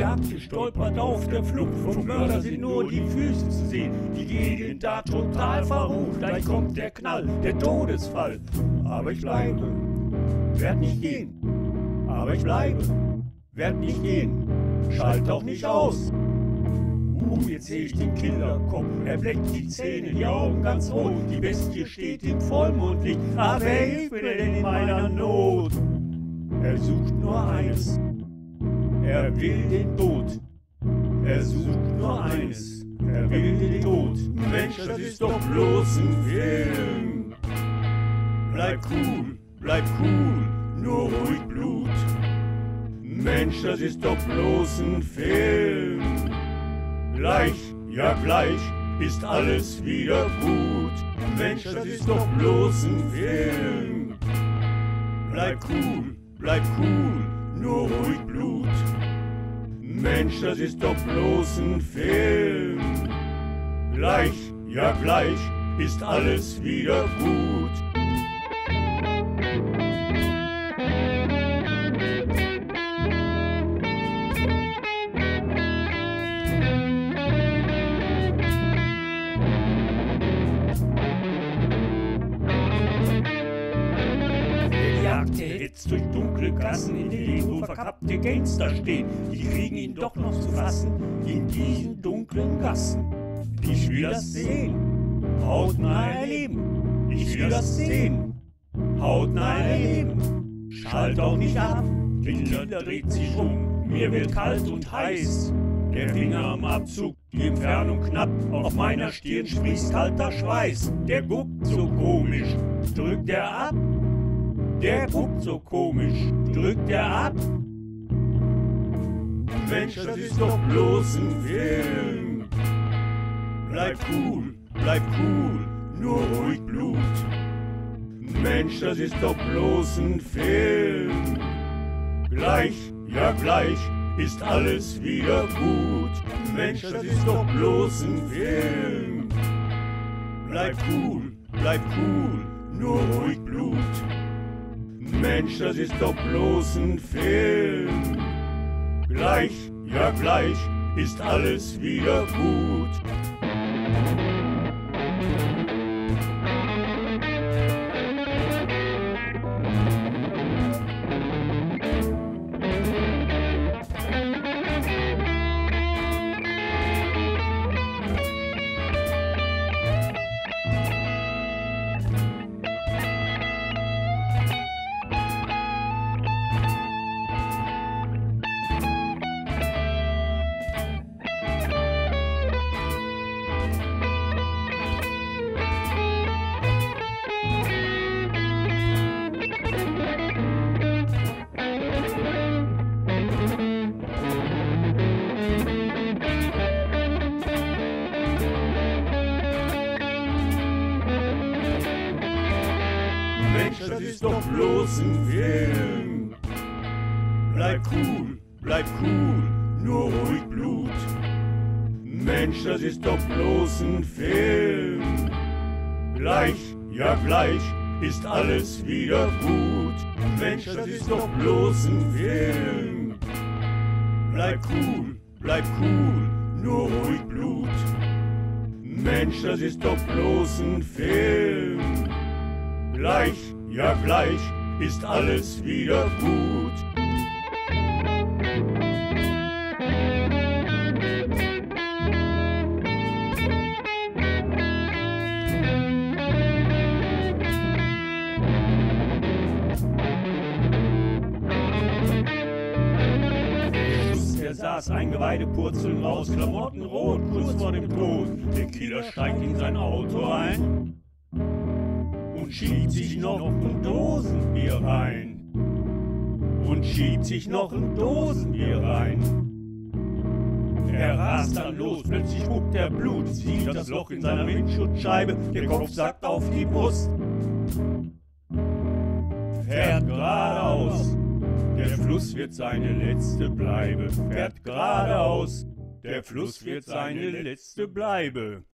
Jagd gestolpert auf der Flucht. Vom Mörder sind nur die Füße zu sehen. Die Gegend da total verrucht. Gleich kommt der Knall, der Todesfall. Aber ich bleibe, werd nicht gehen. Aber ich bleibe, werd nicht gehen. Schalt auch nicht aus. Jetzt seh ich den Killer kommen. Er bleckt die Zähne, die Augen ganz rot. Die Bestie steht im Vollmondlicht. Aber wer hilft mir denn in meiner Not? Er sucht nur eines. Er will den Tod. Er sucht nur eines. Er will den Tod. Mensch, das ist doch bloß ein Film. Bleib cool, nur ruhig Blut. Mensch, das ist doch bloß ein Film. Gleich, ja gleich, ist alles wieder gut. Mensch, das ist doch bloß ein Film. Bleib cool, nur ruhig Blut. Mensch, das ist doch bloß ein Film. Gleich, ja gleich, ist alles wieder gut. Jetzt durch dunkle Gassen in denen wo verkappte Gangster stehen. Die kriegen ihn doch noch zu fassen in diesen dunklen Gassen. Ich will das sehen, hautnah erleben. Ich will das sehen, hautnah erleben. Schalt auch nicht ab, der Killer dreht sich um. Mir wird kalt und heiß, der Finger am Abzug, die Entfernung knapp. Auf meiner Stirn sprießt kalter Schweiß. Der guckt so komisch, drückt er ab. Der guckt so komisch, drückt er ab. Mensch, das ist doch bloß ein Film. Bleib cool, nur ruhig Blut. Mensch, das ist doch bloß ein Film. Gleich, ja gleich, ist alles wieder gut. Mensch, das ist doch bloß ein Film. Bleib cool, nur ruhig Blut. Mensch, das ist doch bloß ein Film. Gleich, ja gleich, ist alles wieder gut. Mensch, das ist doch bloß ein Film. Bleib cool, nur ruhig Blut. Mensch, das ist doch bloß ein Film. Gleich, ja gleich, ist alles wieder gut. Mensch, das ist doch bloß ein Film. Bleib cool, nur ruhig Blut. Mensch, das ist doch bloß ein Film. Gleich, ja gleich, ist alles wieder gut. Er saß, Eingeweide purzeln raus, Klamotten rot, kurz vor dem Tod. Der Killer steigt in sein Auto ein und schiebt sich noch ein Dosenbier rein. Und schiebt sich noch ein Dosenbier rein. Er rast dann los, plötzlich spuckt er Blut, sieht das Loch in seiner Windschutzscheibe, der Kopf sackt auf die Brust. Fährt geradeaus, der Fluss wird seine letzte Bleibe. Fährt geradeaus, der Fluss wird seine letzte Bleibe.